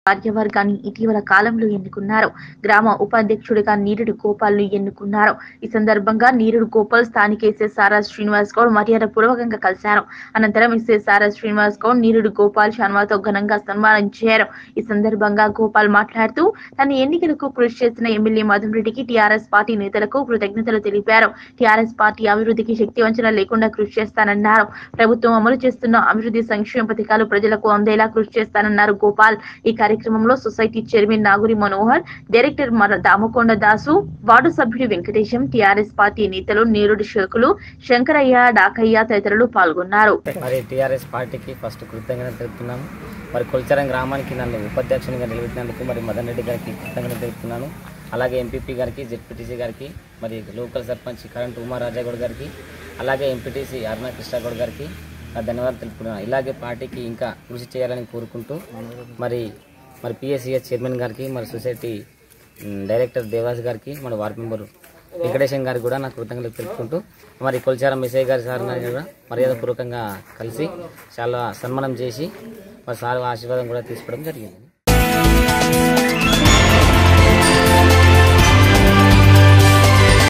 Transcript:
కార్యవర్గాన్ని ఇటీవల కాలంలో ఎన్నుకున్నారు. గ్రామ ఉపాధ్యక్షుడిగా నీరుడు గోపాల్ను ఎన్నుకున్నారు. ఈ సందర్భంగా నీరుడు గోపాల్ స్థానిక ఎస్ఐ సారా శ్రీనివాస్ గౌడ్ మర్యాదపూర్వకంగా కలిశారు. అనంతరం ఎస్ఐ సారా శ్రీనివాస్ గౌడ్ నీరుడు గోపాల్ శాల్వాతో ఘనంగా సన్మానించారు. ఈ సందర్భంగా గోపాల్ మాట్లాడుతూ తన ఎన్నికలకు కృషి చేసిన ఎమ్మెల్యే మధురెడ్డికి టీఆర్ఎస్ పార్టీ నేతలకు కృతజ్ఞతలు తెలిపారు. టీఆర్ఎస్ పార్టీ అభివృద్ధికి శక్తివంచన లేకుండా కృషి చేస్తానన్నారు. ప్రభుత్వం అమలు చేస్తున్న అభివృద్ధి సంక్షేమ పథకాలు ప్రజలకు అందేలా కృషి చేస్తానన్నారు గోపాల్. ఈ కార్యక్రమంలో society chairman Naguri Manohar, director Damakonda Dasu, ward సభ్యుడు వెంకటేశం, టీఆర్ఎస్ పార్టీ నేతలు నీరుడు శేఖులు, శంకరయ్య, డాకయ్య తదితరులు పాల్గొన్నారు. మరి టీఆర్ఎస్ పార్టీకి ఫస్ట్ కృతజ్ఞతలు తెలుపుతున్నాము. మరి కొల్చారం గ్రామానికి నన్ను ఉపాధ్యక్షునిగా నిలబెట్టినందుకు మరి మదన్ రెడ్డి గారికి కృతజ్ఞతలు తెలుపుతున్నాను. అలాగే ఎంపీపీ గారికి, జెడ్పీటీసీ గారికి, మరి లోకల్ సర్పంచ్ కరెంట్ ఉమారాజాగౌడ్ గారికి, అలాగే ఎంపీటీసీ అరుణ కృష్ణగౌడ్ గారికి ధన్యవాదాలు తెలుపుతున్నాను. ఇలాగే పార్టీకి ఇంకా కృషి చేయాలని కోరుకుంటూ మరి పిఎస్సిఎస్ చైర్మన్ గారికి, మరి సొసైటీ డైరెక్టర్ దేవాస్ గారికి, మన వార్డు మెంబర్ వెంకటేశం గారికి కూడా నాకు కృతజ్ఞతలు తెలుపుకుంటూ మరి కొల్చారం ఎస్ఐ గారి సార్ కూడా మర్యాదపూర్వకంగా కలిసి చాలా సన్మానం చేసి మరి సార్ ఆశీర్వాదం కూడా తీసుకోవడం జరిగింది.